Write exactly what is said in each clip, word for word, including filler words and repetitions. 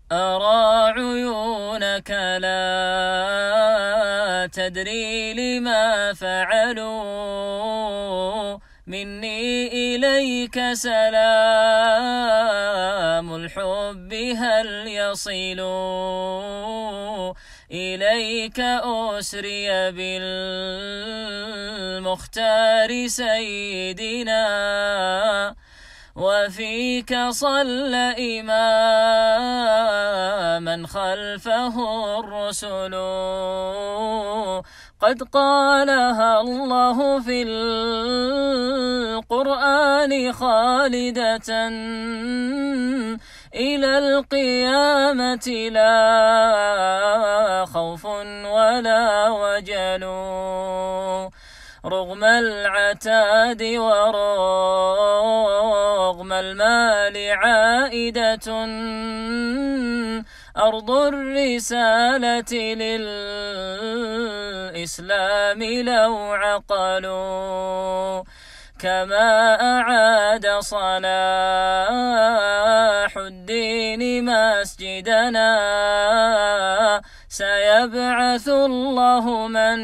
أرى عيونك لا تدري لما فعلوا، مني إليك سلام الحب هل يصل، إليك أسري بالمختار سيدنا، وفيك صلى إماما خلفه الرسل، قد قالها الله في القرآن خالدة إلى القيامة، لا خوف ولا وجل، رغم العتاد ورغم المال عائدة، أرض الرسالة للإسلام لو عقلوا، كما أعاد صلاح الدين مسجدنا، سيبعث الله من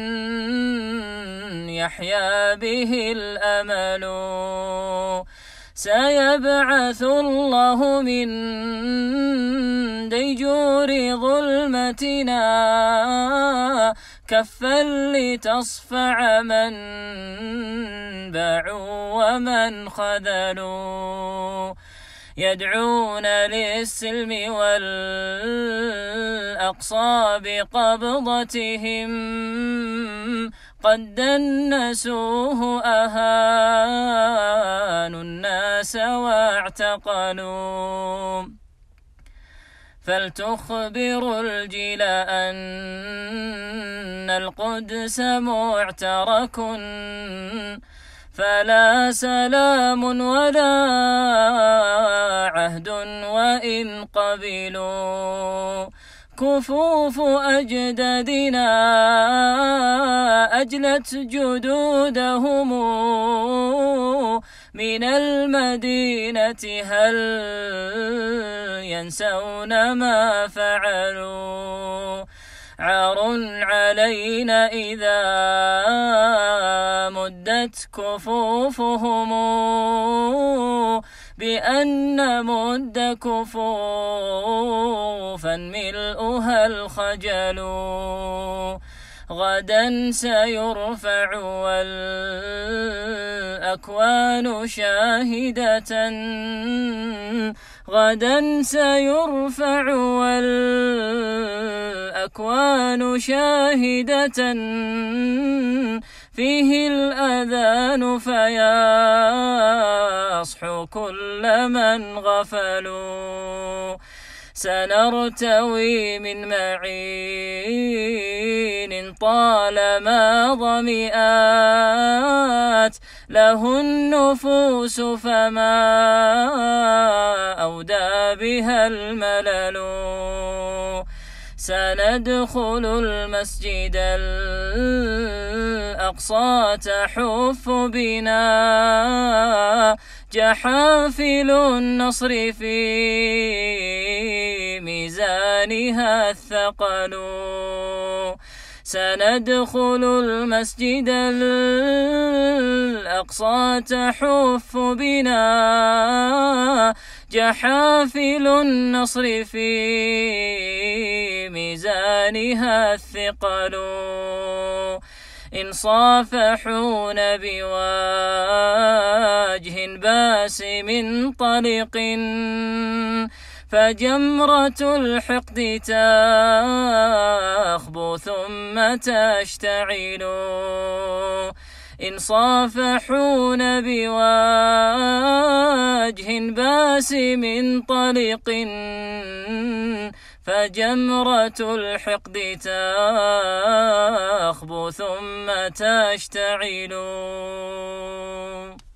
يحيا به الأمل، سيبعث الله من ديجور ظلمتنا كفا لتصفع من باعوا ومن خذلوا، يدعون للسلم والأقصى بقبضتهم، قد دنسوه أهانوا الناس واعتقلوا، فلتخبروا الجيل أن القدس معترك، فلا سلام ولا عهد وإن قبلوا، كفوف أجدادنا أجلت جدودهم من المدينة، هل ينسون ما فعلوا، عار علينا إذا مدت كفوفهم، بأن مد كفوفا ملؤها الخجل، غدا سيرفع والأكوان شاهدة، غدا سيرفع والأكوان شاهدة، فيه الأذان فيصحو كل من غفلوا، سنرتوي من معين طالما ظمئات له النفوس، فما أودى بها الملل، سندخل المسجد الأقصى تحف بنا جحافل النصر في ميزانها الثقل، سندخل المسجد الأقصى تحف بنا جحافل النصر في ميزانها الثقل، إن صافحون بوجه باسم طلق، فجمرة الحقد تخبو ثم تشتعل، إن صافحون بوجه باسم طلق، فجمرة الحقد تخبو ثم تشتعل.